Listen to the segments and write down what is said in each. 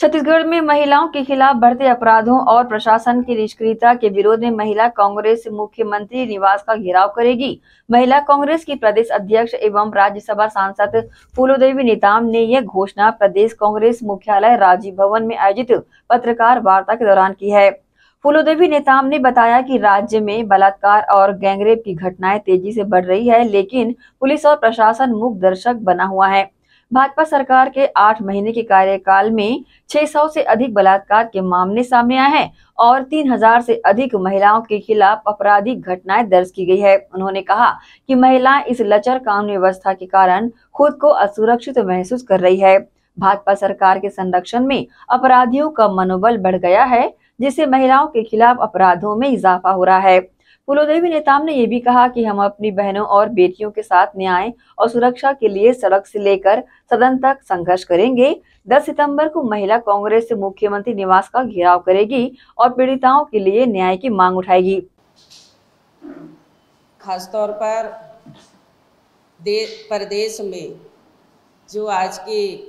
छत्तीसगढ़ में महिलाओं के खिलाफ बढ़ते अपराधों और प्रशासन की निष्क्रियता के विरोध में महिला कांग्रेस मुख्यमंत्री निवास का घेराव करेगी। महिला कांग्रेस की प्रदेश अध्यक्ष एवं राज्यसभा सांसद फूलोदेवी नेताम ने यह घोषणा प्रदेश कांग्रेस मुख्यालय राजीव भवन में आयोजित पत्रकार वार्ता के दौरान की है। फूलोदेवी नेताम ने बताया कि राज्य में बलात्कार और गैंगरेप की घटनाएं तेजी से बढ़ रही है, लेकिन पुलिस और प्रशासन मूक दर्शक बना हुआ है। भाजपा सरकार के 8 महीने के कार्यकाल में 600 से अधिक बलात्कार के मामले सामने आए हैं और 3000 से अधिक महिलाओं के खिलाफ आपराधिक घटनाएं दर्ज की गई है। उन्होंने कहा कि महिलाएं इस लचर कानून व्यवस्था के कारण खुद को असुरक्षित महसूस कर रही है। भाजपा सरकार के संरक्षण में अपराधियों का मनोबल बढ़ गया है, जिससे महिलाओं के खिलाफ अपराधों में इजाफा हो रहा है। फूलोदेवी नेताम ने यह भी कहा कि हम अपनी बहनों और बेटियों के साथ न्याय और सुरक्षा के लिए सड़क से लेकर सदन तक संघर्ष करेंगे। 10 सितंबर को महिला कांग्रेस मुख्यमंत्री निवास का घेराव करेगी और पीड़िताओं के लिए न्याय की मांग उठाएगी। खासतौर पर प्रदेश में जो आज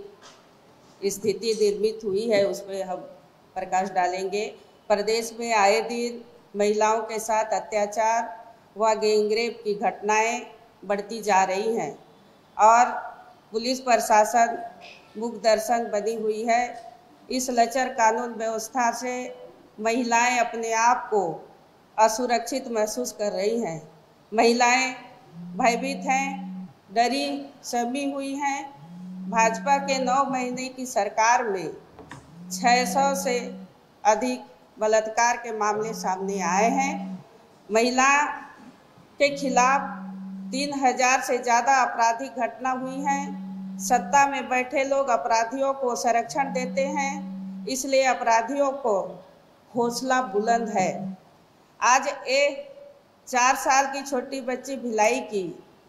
की स्थिति निर्मित हुई है उस पर हम प्रकाश डालेंगे। प्रदेश में आए दिन महिलाओं के साथ अत्याचार व गैंगरेप की घटनाएं बढ़ती जा रही हैं और पुलिस प्रशासन मूक दर्शन बनी हुई है। इस लचर कानून व्यवस्था से महिलाएं अपने आप को असुरक्षित महसूस कर रही हैं। महिलाएं भयभीत हैं, डरी सहमी हुई हैं। भाजपा के 9 महीने की सरकार में 600 से अधिक बलात्कार के मामले सामने आए हैं। महिला के खिलाफ 3000 से ज़्यादा आपराधिक घटना हुई हैं। सत्ता में बैठे लोग अपराधियों को संरक्षण देते हैं, इसलिए अपराधियों को हौसला बुलंद है। आज एक 4 साल की छोटी बच्ची भिलाई की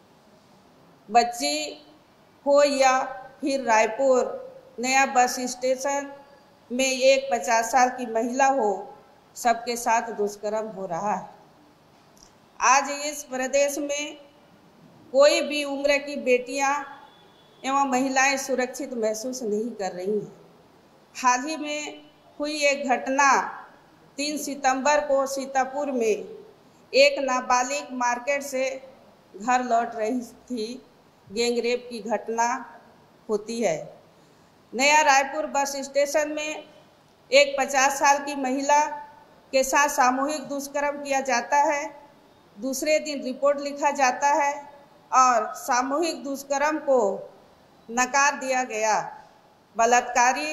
बच्ची हो या फिर रायपुर नया बस स्टेशन में एक 50 साल की महिला हो, सबके साथ दुष्कर्म हो रहा है। आज इस प्रदेश में कोई भी उम्र की बेटियां एवं महिलाएं सुरक्षित महसूस नहीं कर रही हैं। हाल ही में हुई एक घटना 3 सितंबर को सीतापुर में एक नाबालिग मार्केट से घर लौट रही थी, गैंगरेप की घटना होती है। नया रायपुर बस स्टेशन में एक 50 साल की महिला के साथ सामूहिक दुष्कर्म किया जाता है। दूसरे दिन रिपोर्ट लिखा जाता है और सामूहिक दुष्कर्म को नकार दिया गया। बलात्कारी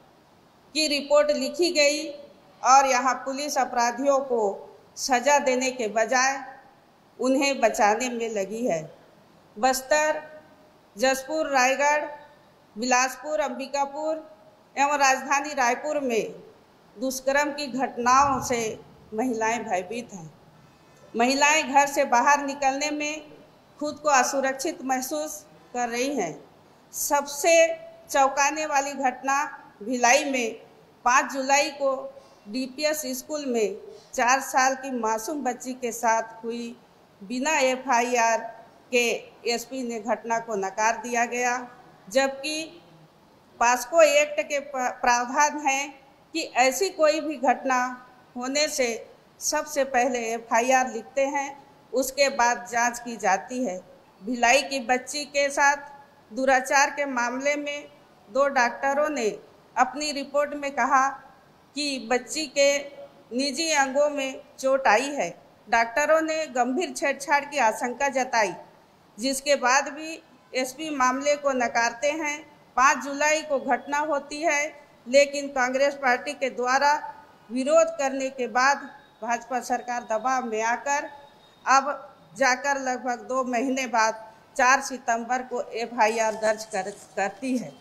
की रिपोर्ट लिखी गई और यहाँ पुलिस अपराधियों को सजा देने के बजाय उन्हें बचाने में लगी है। बस्तर, जसपुर, रायगढ़, बिलासपुर, अंबिकापुर एवं राजधानी रायपुर में दुष्कर्म की घटनाओं से महिलाएं भयभीत हैं। महिलाएं घर से बाहर निकलने में खुद को असुरक्षित महसूस कर रही हैं। सबसे चौंकाने वाली घटना भिलाई में 5 जुलाई को डीपीएस स्कूल में 4 साल की मासूम बच्ची के साथ हुई। बिना एफआईआर के एसपी ने घटना को नकार दिया गया, जबकि पास्को एक्ट के प्रावधान है कि ऐसी कोई भी घटना होने से सबसे पहले एफआईआर लिखते हैं, उसके बाद जांच की जाती है। भिलाई की बच्ची के साथ दुराचार के मामले में 2 डॉक्टरों ने अपनी रिपोर्ट में कहा कि बच्ची के निजी अंगों में चोट आई है। डॉक्टरों ने गंभीर छेड़छाड़ की आशंका जताई, जिसके बाद भी एसपी मामले को नकारते हैं। 5 जुलाई को घटना होती है, लेकिन कांग्रेस पार्टी के द्वारा विरोध करने के बाद भाजपा सरकार दबाव में आकर अब जाकर लगभग 2 महीने बाद 4 सितंबर को एफआईआर दर्ज करती है।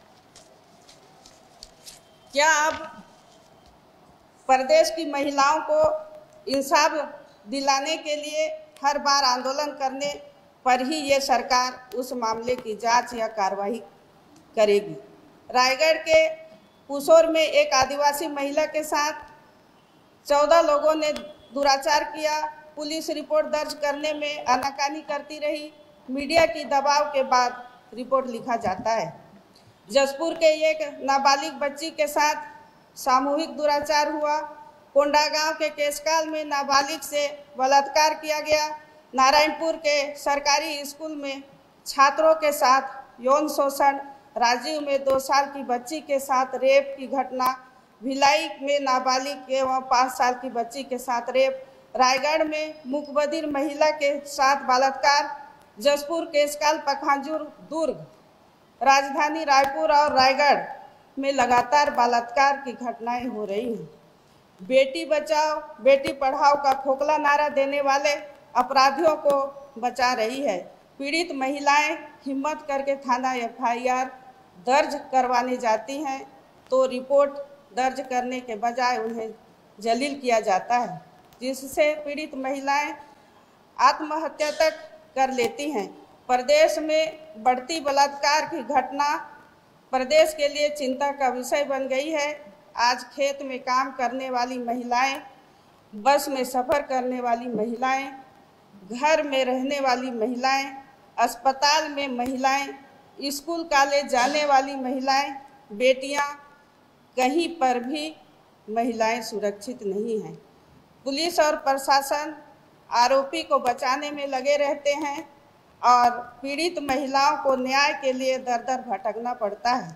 क्या अब प्रदेश की महिलाओं को इंसाफ दिलाने के लिए हर बार आंदोलन करने पर ही ये सरकार उस मामले की जांच या कार्रवाई करेगी? रायगढ़ के पुसौर में एक आदिवासी महिला के साथ 14 लोगों ने दुराचार किया। पुलिस रिपोर्ट दर्ज करने में आनाकानी करती रही। मीडिया की दबाव के बाद रिपोर्ट लिखा जाता है। जसपुर के एक नाबालिग बच्ची के साथ सामूहिक दुराचार हुआ। कोंडागांव के केशकाल में नाबालिग से बलात्कार किया गया। नारायणपुर के सरकारी स्कूल में छात्रों के साथ यौन शोषण। राजीव में 2 साल की बच्ची के साथ रेप की घटना। भिलाई में नाबालिग एवं 5 साल की बच्ची के साथ रेप। रायगढ़ में मुकबधिर महिला के साथ बलात्कार। जसपुर केशकाल पखांजूर दुर्ग राजधानी रायपुर और रायगढ़ में लगातार बलात्कार की घटनाएं हो रही हैं। बेटी बचाओ बेटी पढ़ाओ का खोखला नारा देने वाले अपराधियों को बचा रही है। पीड़ित महिलाएं हिम्मत करके थाना FIR दर्ज करवाने जाती हैं तो रिपोर्ट दर्ज करने के बजाय उन्हें जलील किया जाता है, जिससे पीड़ित महिलाएं आत्महत्या तक कर लेती हैं। प्रदेश में बढ़ती बलात्कार की घटना प्रदेश के लिए चिंता का विषय बन गई है। आज खेत में काम करने वाली महिलाएं, बस में सफ़र करने वाली महिलाएं, घर में रहने वाली महिलाएं, अस्पताल में महिलाएं, स्कूल कॉलेज जाने वाली महिलाएं, बेटियां, कहीं पर भी महिलाएं सुरक्षित नहीं हैं। पुलिस और प्रशासन आरोपी को बचाने में लगे रहते हैं और पीड़ित महिलाओं को न्याय के लिए दर दर भटकना पड़ता है।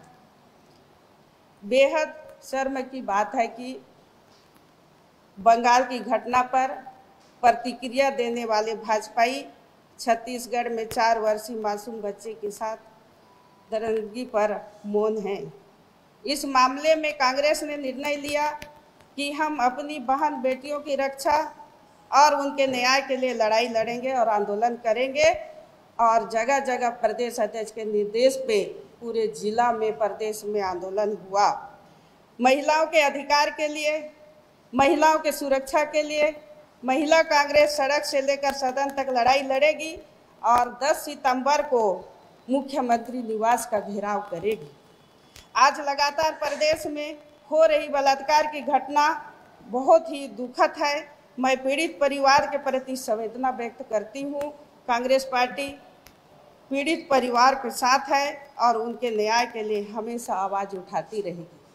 बेहद शर्म की बात है कि बंगाल की घटना पर प्रतिक्रिया देने वाले भाजपाई छत्तीसगढ़ में 4 वर्षीय मासूम बच्चे के साथ दरिंदगी पर मौन हैं। इस मामले में कांग्रेस ने निर्णय लिया कि हम अपनी बहन बेटियों की रक्षा और उनके न्याय के लिए लड़ाई लड़ेंगे और आंदोलन करेंगे। और जगह जगह प्रदेश अध्यक्ष के निर्देश पे पूरे जिला में प्रदेश में आंदोलन हुआ। महिलाओं के अधिकार के लिए, महिलाओं के सुरक्षा के लिए महिला कांग्रेस सड़क से लेकर सदन तक लड़ाई लड़ेगी और 10 सितंबर को मुख्यमंत्री निवास का घेराव करेगी। आज लगातार प्रदेश में हो रही बलात्कार की घटना बहुत ही दुखद है। मैं पीड़ित परिवार के प्रति संवेदना व्यक्त करती हूँ। कांग्रेस पार्टी पीड़ित परिवार के साथ है और उनके न्याय के लिए हमेशा आवाज़ उठाती रहेगी।